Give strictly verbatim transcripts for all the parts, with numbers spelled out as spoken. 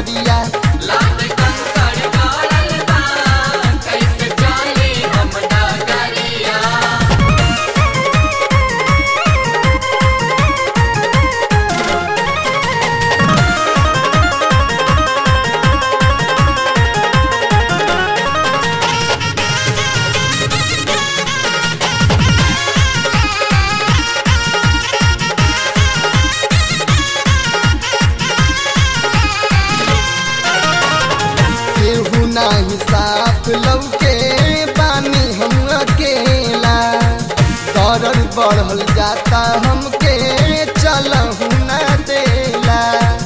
डगरिया लागे कंकड़ गड़ल बा कैसे चली हम डगरिया। केहू नाही साथ लौके पानी हम अकेला दरद बढ़ल जाता हमके चलहू न देला।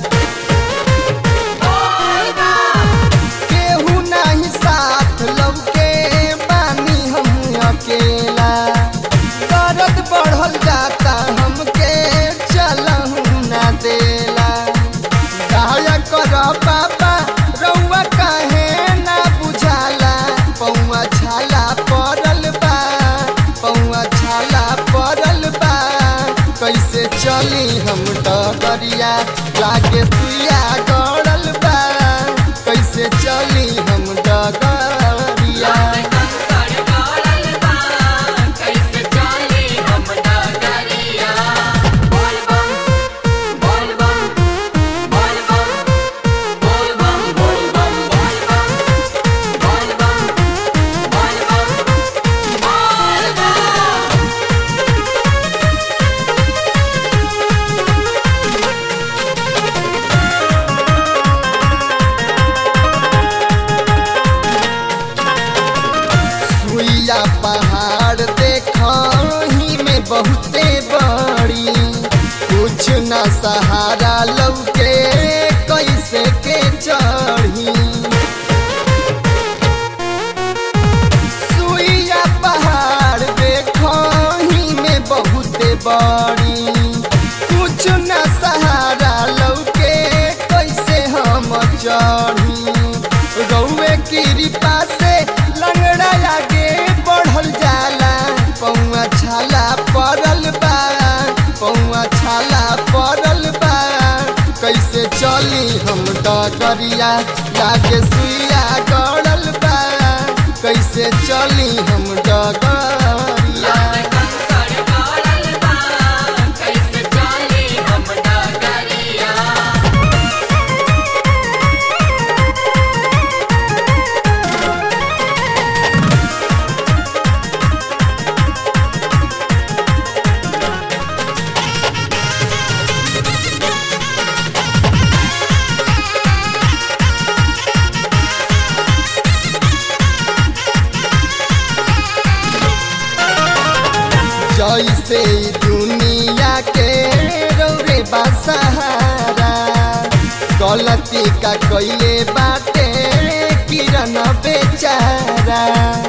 केहू नाही साथ लौके पानी हम अकेला दरद बढ़ल जाता हमके चलहू न देला। दया कर बाबा रउआ काहे ना बुझाला पौआ छाला पड़ल बा पौआ छाला पड़ल बा कैसे चली हम डगरिया लागे सुइया गड़ल बा कैसे चली हम डगरिया। लागे कंकड़ गड़ल बा कैसे चली हम डगरिया। बोल बम बोल बम बोल बम बोल बम बोल बम बोल बम बोल बम बोल बम बोल बम। सुइया पहाड़ देखही में बहुते बड़ी कुछ न सहारा लौके कैसे के चढ़ी। सुइया पहाड़ देखही में बहुते बड़ी कुछ न सहारा लौके कैसे हम चढ़ी। रउए कृपा से लंगड़ा आगे बढ़ल जाला पौआ छाला पड़ल बा पौआ छाला पड़ल बा कैसे चली हम डगरिया लागे सुइया गड़ल बा कैसे चली हम डगरिया। लागे कंकड़ गड़ल बा कैसे चली हम डगरिया। जैसे ई दुनिया के रौरे बासहारा गलती का कइले बाटे किरण बेचारा।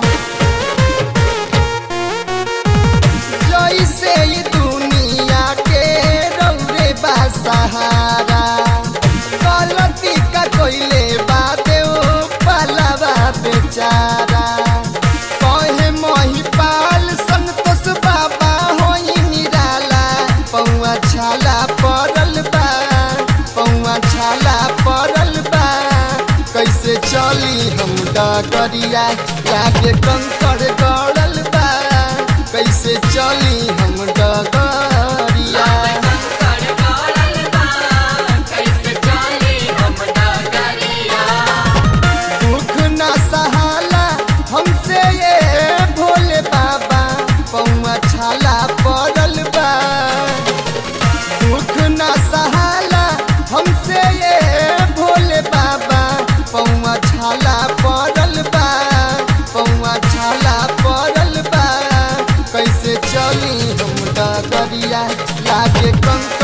जैसे ई दुनिया के रौरे बासहारा गलती का कइले बाटे ओ पालावा बेचारा। कहे महिपाल संतोष बाबा होई निराला पौआ छाला पड़ल बा पौआ छाला पड़ल बा कैसे चली हम डगरिया लागे कंकड़ गड़ल बा कैसे चली हम डगरिया। लागे कंकड़ गड़ल बा कैसे चली हम डगरिया। दुख न सहाला हमसे ये भोले बाबा पौआ छाला पड़ल बा। दुख न सहाला हमसे ये भोले बाबा पौआ छाला पड़ल बा पौआ छाला पड़ल बा कैसे चली हम डगरिया लागे कंकड़